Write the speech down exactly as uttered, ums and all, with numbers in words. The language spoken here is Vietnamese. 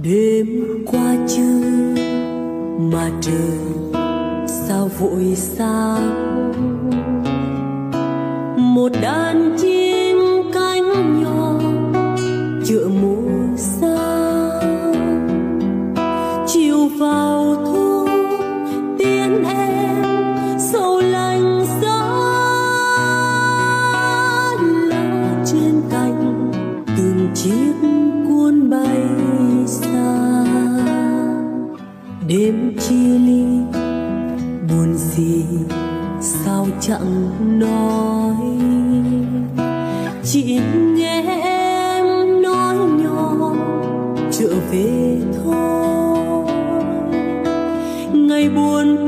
Đêm qua trưa mà trời sao vội sáng, một đàn chim cánh nhỏ chợ mùa xa. Chiều vào thu tiếng em sầu lạnh giá, lá trên cành từng chiếc cuốn bay xa. Đêm chia ly buồn gì sao chẳng nói, chỉ nghe em nói nhỏ trở về thôi. Ngày buồn